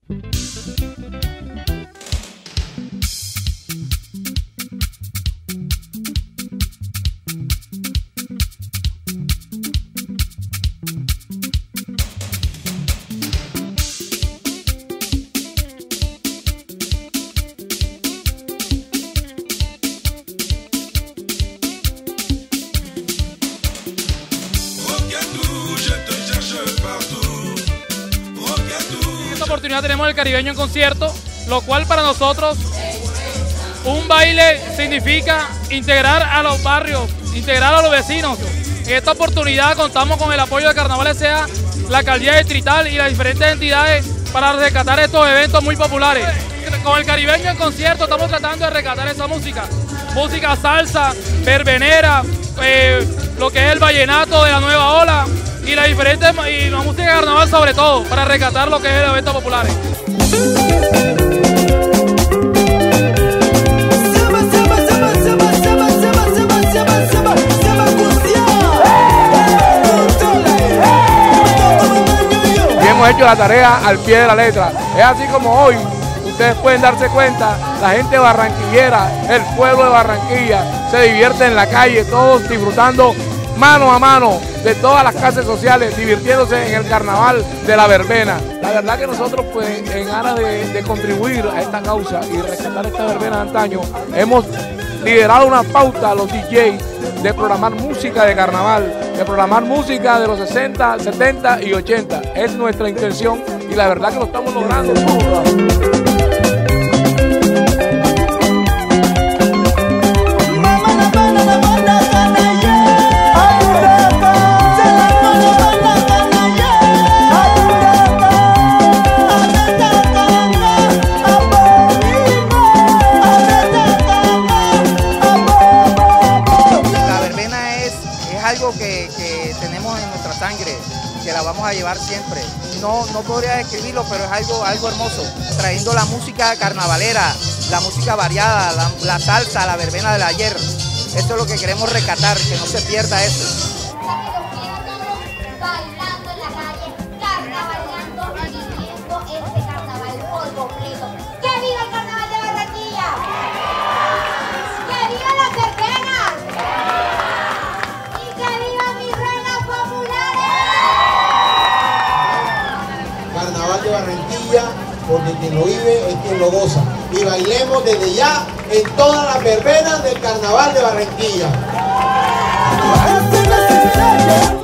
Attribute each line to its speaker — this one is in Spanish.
Speaker 1: Oportunidad tenemos el Caribeño en concierto, lo cual para nosotros un baile significa integrar a los barrios, integrar a los vecinos. En esta oportunidad contamos con el apoyo de Carnaval S.A., la Alcaldía Distrital y las diferentes entidades para rescatar estos eventos muy populares. Con el Caribeño en concierto estamos tratando de rescatar esa música, música salsa, verbenera, lo que es el vallenato de la nueva ola, y la música de carnaval sobre todo, para rescatar lo que es el evento populares.
Speaker 2: Y hemos hecho la tarea al pie de la letra. Es así como hoy, ustedes pueden darse cuenta, la gente barranquillera, el pueblo de Barranquilla, se divierte en la calle, todos disfrutando mano a mano de todas las clases sociales, divirtiéndose en el carnaval de la verbena. La verdad que nosotros, pues, en aras de contribuir a esta causa y rescatar esta verbena de antaño, hemos liderado una pauta a los DJs de programar música de carnaval, de programar música de los 60, 70 y 80. Es nuestra intención y la verdad que lo estamos logrando.
Speaker 3: Algo que tenemos en nuestra sangre, que la vamos a llevar siempre. No podría describirlo, pero es algo hermoso. Trayendo la música carnavalera, la música variada, la salsa, la verbena del ayer. Eso es lo que queremos rescatar, que no se pierda eso.
Speaker 4: Bailando en la calle, carnavalando y viviendo este carnaval por completo. ¡Que viva el carnaval de Barranquilla! ¡Que viva las verbenas!
Speaker 5: Carnaval de Barranquilla, porque quien lo vive es quien lo goza. Y bailemos desde ya en todas las verbenas del Carnaval de Barranquilla.